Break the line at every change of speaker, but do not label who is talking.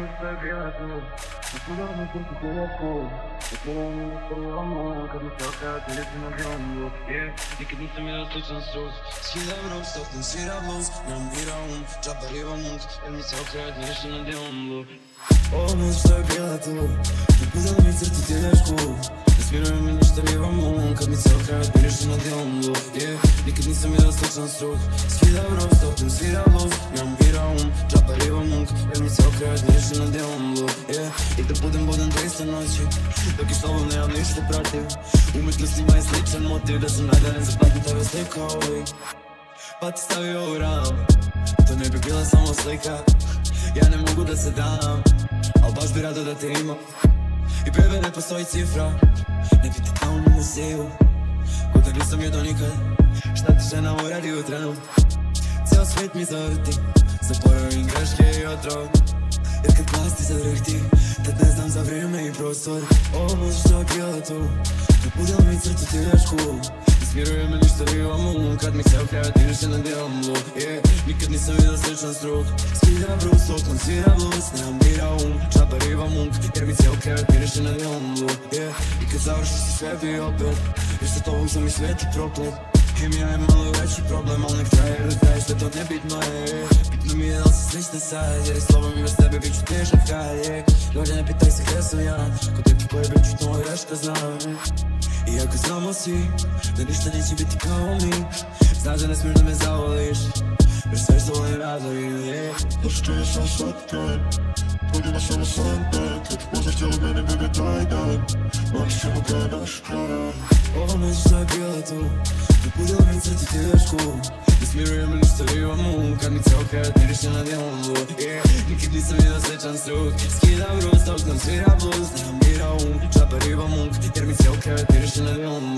sve bila tu. Uspudavno sam ti teško, uspudavno mi uspudavamo, kad mi se okrati reci na gromu. Nikad nisam vidio slučan struz.
Svira vrok, stopnem svira blues, nam vira džaba riva munk, jer mi se okrati nešto na djomlu. Ovo možda je bila tu, uspudavno mi crti teško. Ne smiruje mi ništa riva munk, kad mi se okrati nešto na djomlu. Nikad nisam vidio slučan struz. Svira vrok, stopnem svira blues, nam vira džaba riva munk, jer mi se okrati nešto na djomlu. I da budem 300 noći, dok je s tobom nemam ništa protiv. Umetnostima je sličan motiv, da sam nadaren za platim tebe slikao i pa ti stavio u ram. To ne bi bila samo slika, ja ne mogu da se dam, al baš bi rado da te imam. I bebe ne postoji cifra, ne biti tamo u muzeju, ko da nisam jedo nikad. Šta ti žena uradi u trenu, ceo svet mi zavrti, zaboravim greške i otrov. Jer kad glas ti zadrhti, tad ne znam za vrijeme i prostor. Ovo možda je bila tu, kad budem mi crtu tešku. Ne smiruje me ništa riva munk, kad mi se okrati ništa na djomlu. Nikad nisam vidio sličan struk. Svira brus, oklam svira blues, nemam bira džaba riva munk, jer mi se okrati ništa na djomlu. I kad završi si sve bi opet, jer sa tobom sam i svijet proklet. Hemija je malo veći problem, al nek traje ili traje, sve to nebitno je. Bitno mi je da li si slična sad, jer je slovom i bez tebe bit ću težak kralj. Ljude ne pitaj se gdje sam ja, ko tebi koje bit ću to greška znam. Iako znamo svi, da ništa neće biti kao mi, znaš da ne smiješ da me zavoliš, jer sve što volim razvorim.
Da se čuje sam slatkan, godina samo sam dan, kad možda htjela mene bebe daj dan, noći ćemo kada naš kraj.
Ovo možda je bila tu, da budela mi crti tešku. Ne smiruje me ništa riva munk, kad mi se okrati ništa na djomlu. Nikad nisam vidio sličan struk. Skidam brus, oklam svira blues, nemam bira džaba riva munk, jer mi se okrati ništa na djomlu.